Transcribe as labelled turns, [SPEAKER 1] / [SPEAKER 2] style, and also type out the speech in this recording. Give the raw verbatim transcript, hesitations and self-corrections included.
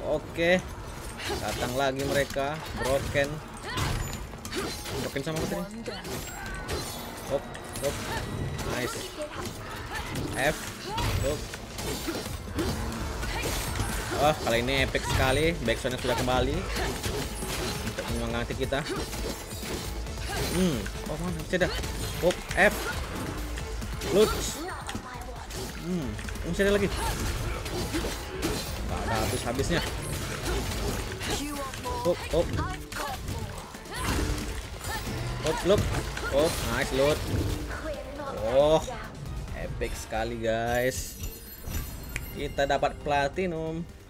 [SPEAKER 1] Oke, datang lagi mereka. Broken. Broken sama apa tadi? Hop, hop. Nice. F. Hop. Oh, kali ini epic sekali. Backsoundnya sudah kembali untuk menyemangati kita. Hmm, oh mana bisa dah. Hop, F. Lutz. Hmm, masih ada lagi. Gak ada habis-habisnya. Hop, hop. Hop, loop. Oh, nice loot. Oh, epic sekali guys. Kita dapat platinum.